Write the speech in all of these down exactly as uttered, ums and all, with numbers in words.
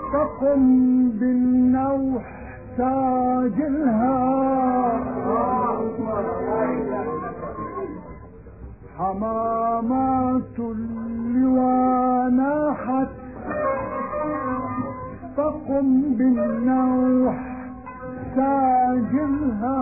فقم بالنوح ساجلها حمامات اللواء ناحت فقم بالنوح ساجلها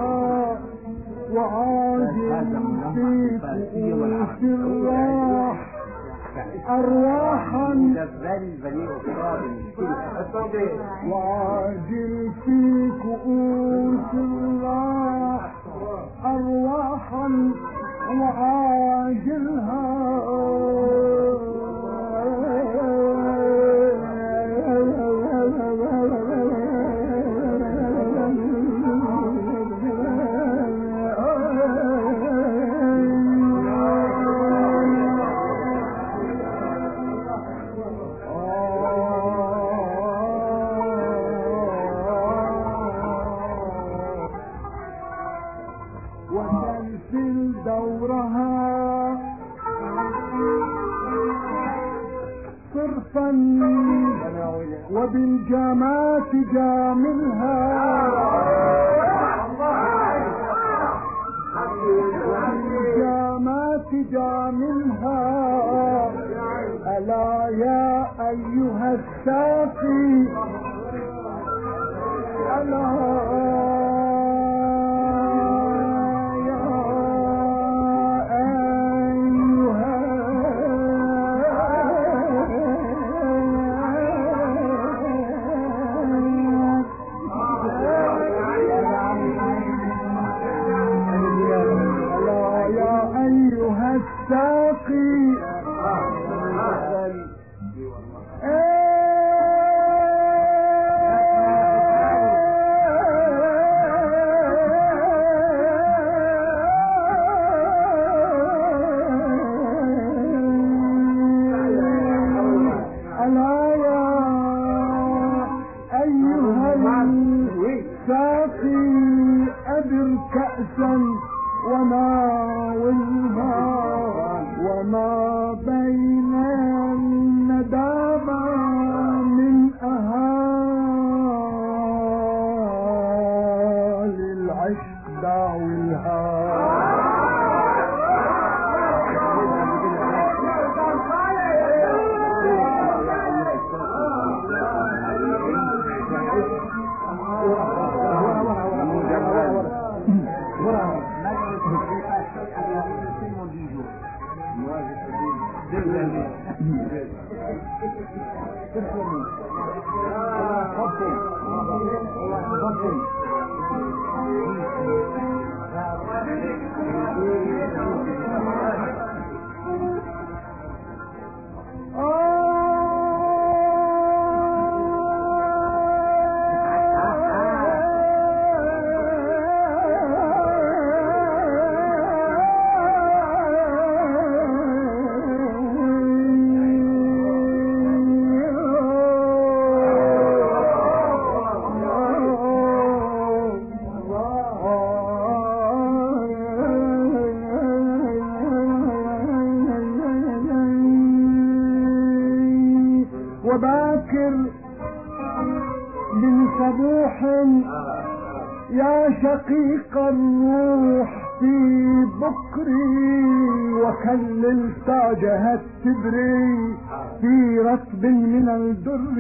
وعاجل في كؤوس الراح أرواحا وعاجل في كؤوس الراح أرواحا وعاجلها وسلسل دورها صرفا وبالجامات جاملها وبالجامات جاملها ألا يا أيها الساقي ألا الساقي ألا يا أيها الساقي أدر كأسا وناولها وما بين الندامة من أهالي العشق داولها وباكر من صبوح يا شقيق الروح في بكري وكلل تاجها التبري في ركب من الدر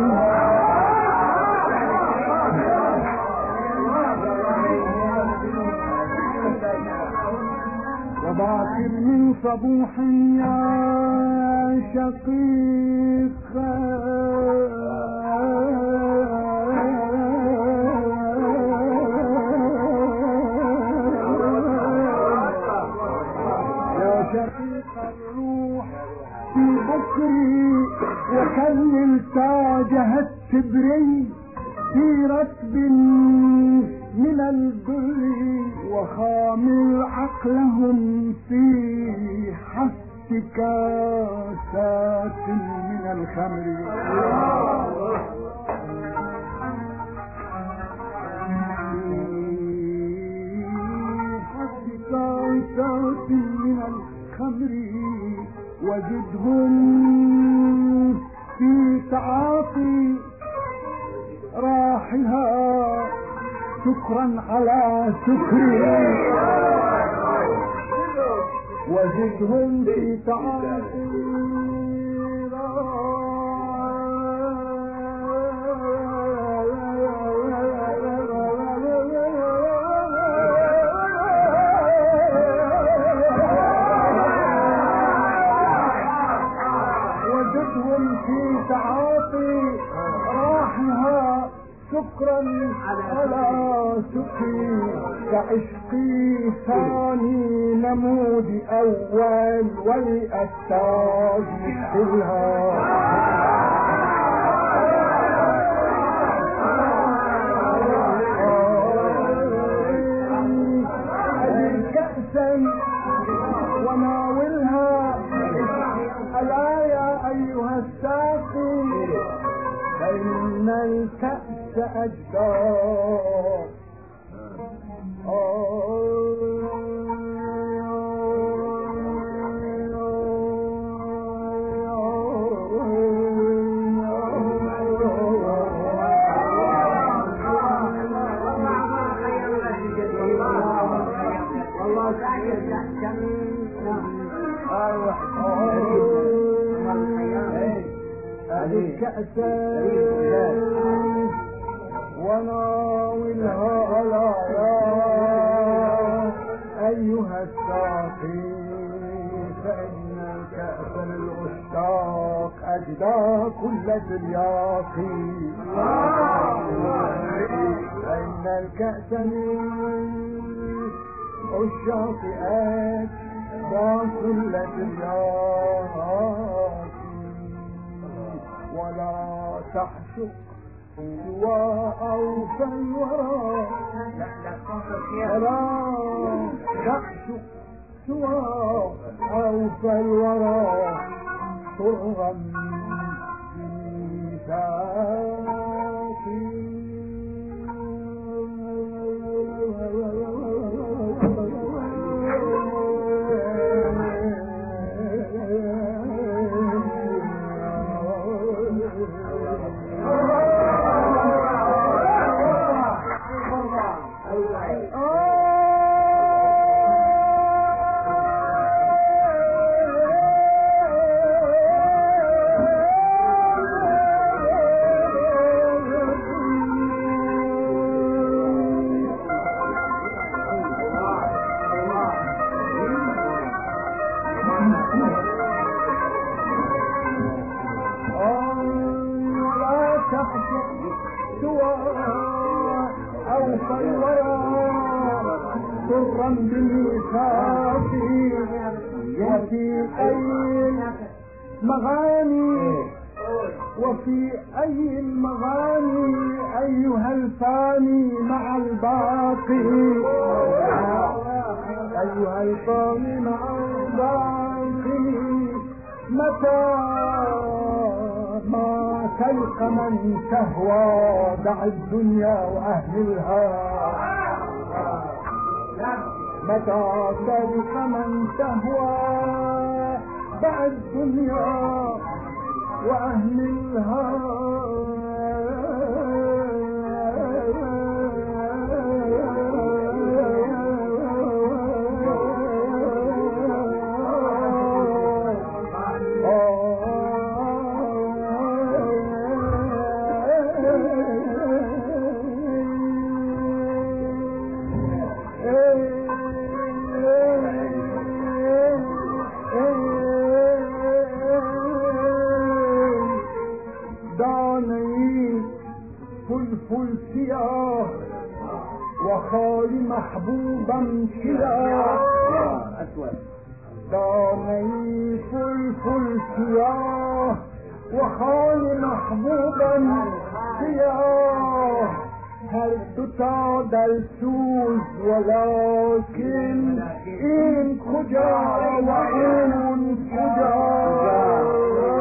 وباكر من صبوح يا شقيق يا شقيق الروح في بكري وكلل تاجها التبري في ركب من البر وخامل عقلهم في حس كاسات من الخمر حس كاسات من الخمر وجدهم في تعاطي راحها شكرا على شكري وزدهم في تعاطي وزدهم في تعاطي راحها شكرا على شكري كعشقي ثاني نمود اول ولأستاذ مثلها ادي كأسا وناولها الا يا ايها الساقي فإن الكأس أجدار هذه كأسا وناولها على أيها الساقي فإن الكأس للعشاق أجدى كل ترياقي فإن الكأس للعشاق أجدى كل ترياقي ولا تحشق سوى أوفى الورى ولا تحشق سوى أوفى الورى طرا بميثاقي سرا بميثاقي وفي أي المغاني وفي أي المغاني أيها الفاني مع الباقي أيها الفاني مع الباقي متى ما تلقى من تهوى دع الدنيا وأهلها متى تلقى من تهوى دع الدنيا وأهلها فلفل سياه وخالي محبوبا كلا داني فلفل سياه وخالي محبوبا سياه هل تتعد السوز ولكن إن خجا وإن خجا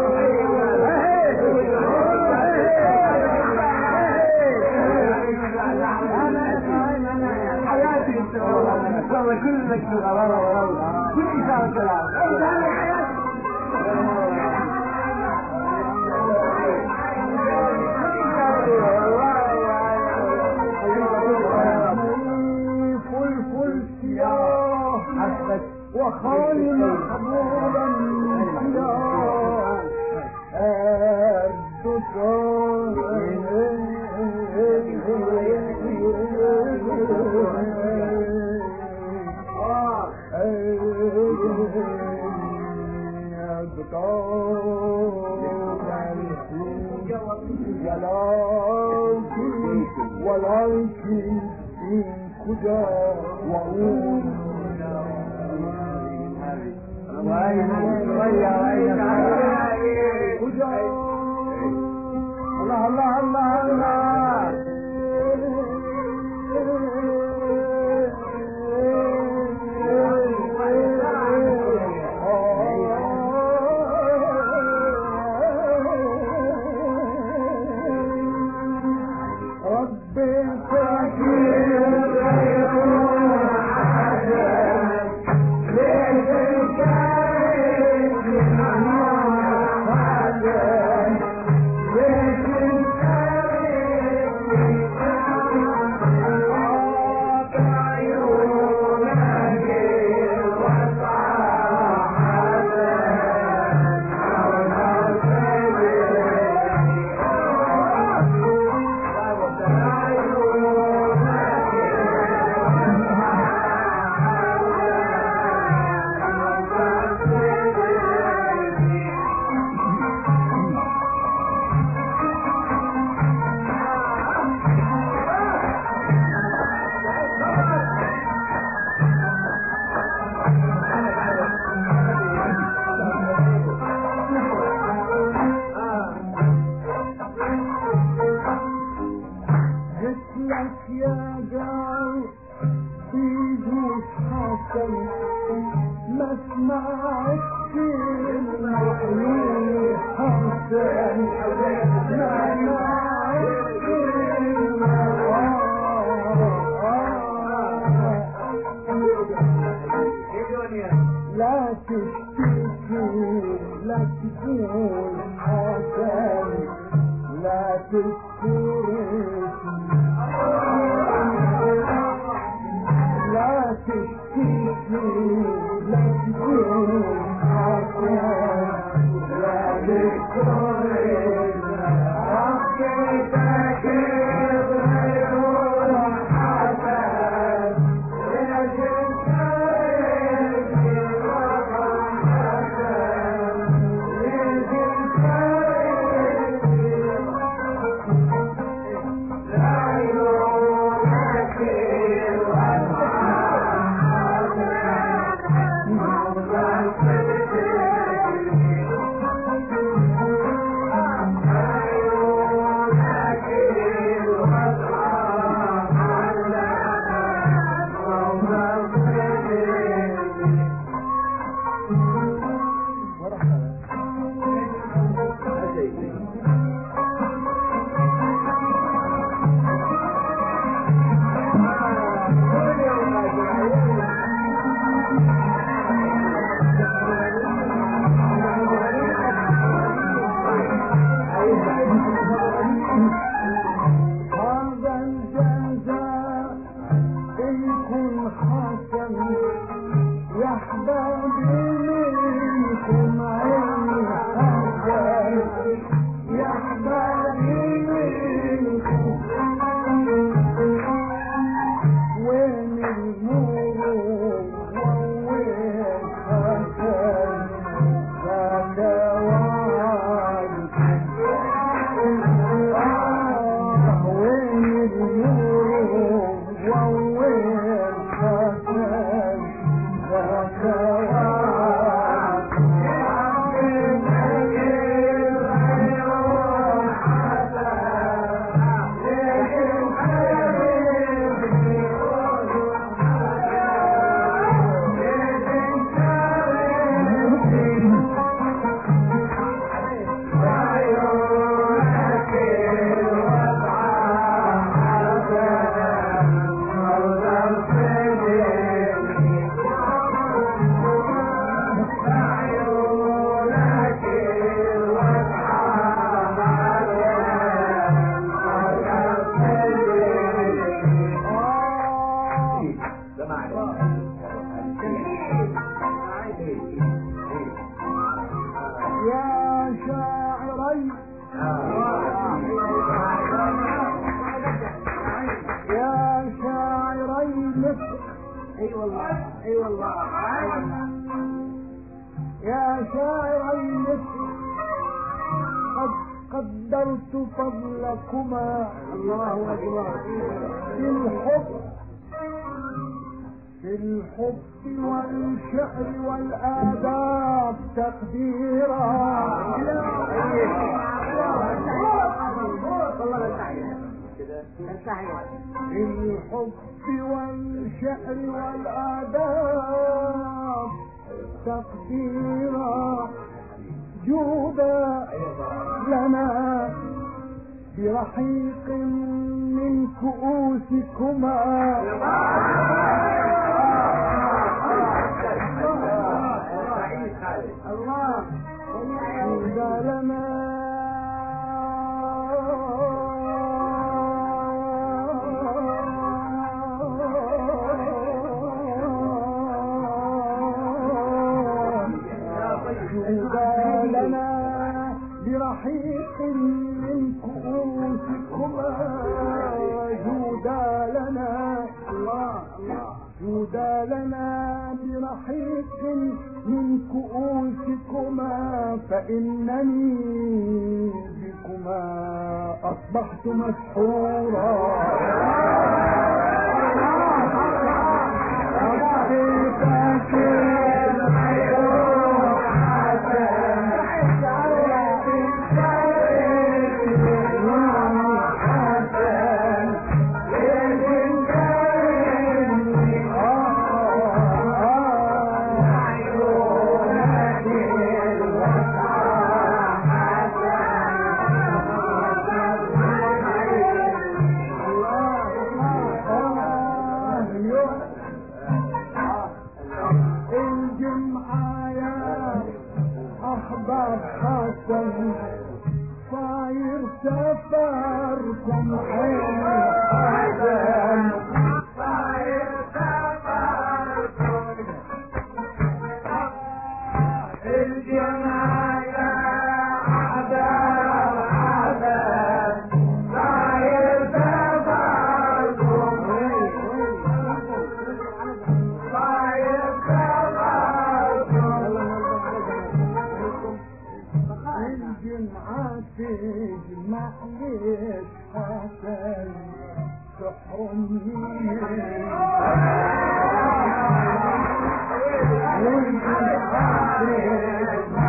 والله كلك شغل كل شيء كلام ولكن ولكن إن كدا وأقول وأين وأين الله الله الله الله لا تشتكي لا تكون حسن لا تشتكي لا تشتكي لا تكون حسن لا تشتكي اي والله اي والله يا شاعر المصر قد قد قدرت فضلكما الله أكبر. في الحب في الحب والشعر والآداب تقديرا في الحب والشعر والآداب تقديرا جودا لنا برحيق من كؤوسكما الله جودا لنا جودا لنا برحيق من كؤوسكما جودا لنا الله الله جودا لنا برحيق من كؤوسكما فإنني بكما أصبحت مسحورا صاير سفركم حين حزن صاير سفركم الجماعة عذاب عذاب صاير سفركم صاير الجمعة تجمع ليش حسن سحر النيل والجمعة تجمع